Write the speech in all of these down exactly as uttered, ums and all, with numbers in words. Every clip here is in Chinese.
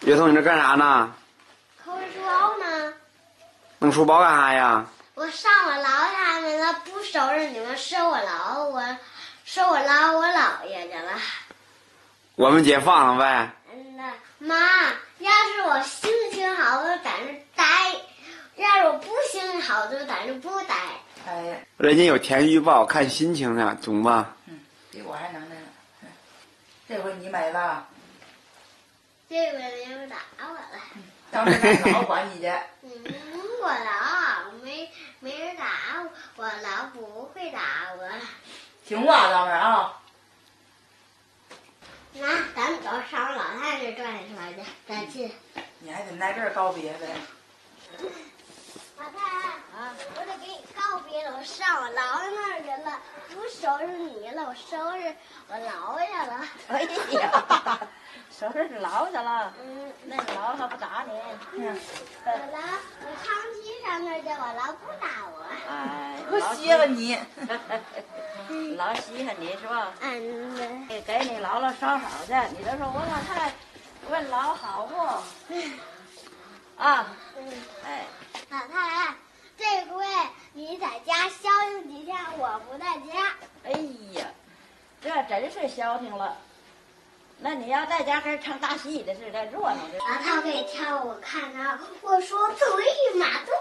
月彤，你这干啥呢？ 抠书包呢。 弄书包干啥呀？ 我上我姥爷他们了，不收拾你们，收我姥我，收我姥我姥爷去了。 我们解放了呗。 嗯呐，妈，要是我心情好，我就在那待；要是我不心情好，就在那不待。 哎呀， 人家有天气预报，看心情呢，懂吧？ 嗯，比我还能耐呢。嗯，这回你买吧。 这回没人打我了。 当时咱姥管你去。 嗯，我姥没没人打我，我姥不会打我。 听话，当时啊。 那咱们走上老太太转一圈去，再去。 你还得来这儿告别呗。 老太太啊，我得给你告别了，我上我姥爷那儿去了，不收拾你了，我收拾我姥爷了。 哎呀，收拾你姥爷了。 嗯， 那你姥爷还不打你？ 嗯，我姥我长期上那儿去，我姥不打我。 哎， 可稀罕你。 老稀罕你是吧？ 嗯， 给给你姥姥烧好去，你就说我老太太问姥好不？啊， 嗯， 哎， 老太太，这回你在家消停几天，我不在家。 哎呀，这真是消停了。那你要在家跟唱大戏的似的，热闹的。 老太太跳我看着，我说对嘛，嘟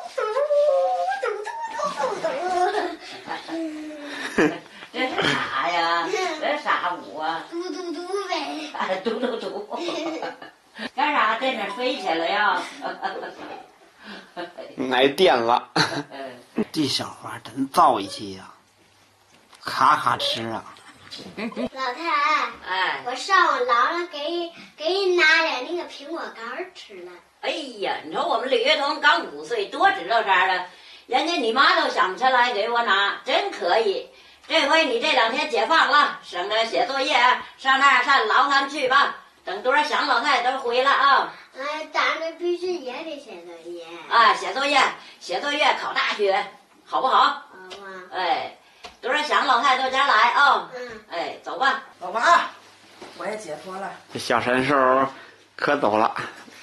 嘟嘟嘟嘟嘟嘟。 这是啥呀？这是啥舞啊？ 嘟嘟嘟呗。 哎，嘟嘟嘟。干啥在那睡去了呀？ 挨电了。这小花真燥一气呀，咔咔吃啊。 老太太， 哎， 我上我姥姥给给你拿点那个苹果干吃了。 哎呀，你说我们李月彤刚五岁，多知道啥了？人家你妈都想不起来给我拿，真可以。这回你这两天解放了，省着写作业，上那儿上老坛去吧。等多少想老太太都回来啊！ 哎，咱们必须也得写作业。 啊，写作业，写作业，考大学，好不好？ 好啊。 哎，多少想老太太家来啊！ 嗯。 哎，走吧。 走吧啊！我也解脱了。 这小神兽可走了。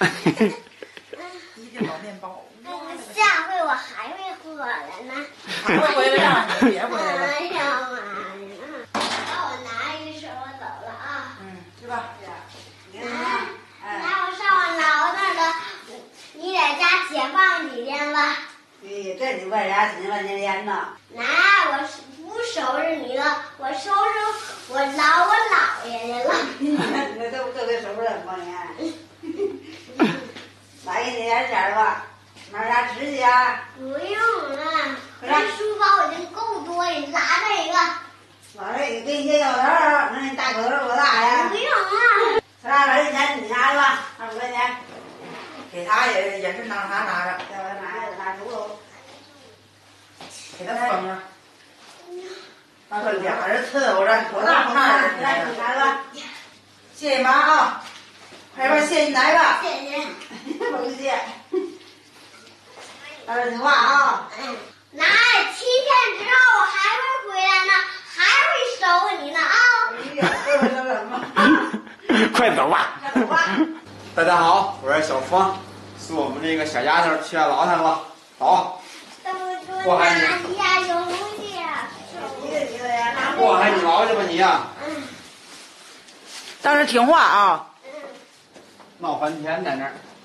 一定老面包。 下回我还会回来呢。 还会回来呀？你别回来了。 哎呀妈呀！把我拿一个手，我走了啊。 嗯，去吧。 来，来，我上我姥那儿了。你在家解放几天吧？ 哎，这你问啥几万年天呢？ 来，我不收拾你了，我收拾我姥我姥爷去了。 那都都给收拾了，过年。来给你点钱吧，买啥吃去啊？ 不用了，这书包已经够多了，你拿这个。 拿这个给你些药头儿，那你大口头多大呀？ 不用了。 他俩二十钱你拿着吧，二十块钱。 给他也也是拿他拿着， 要不拿拿猪肉。 给他封上。这俩人伺候着，多大胖儿来，你拿着吧。 谢谢妈啊！快点把谢你来吧。 谢谢。 不谢。二十听话啊。 嗯。那七天之后我还会回来呢，还会收拾你呢啊！ 哎呀，这是什么？ 快走吧。 快走吧。 大家好，我是小芳，是我们这个小丫头去老太了。好， 我拿一下邮件。 一个一个呀，拿祸害你姥爷吧你呀！ 嗯。 当时听话啊。 嗯。 闹翻天在那儿。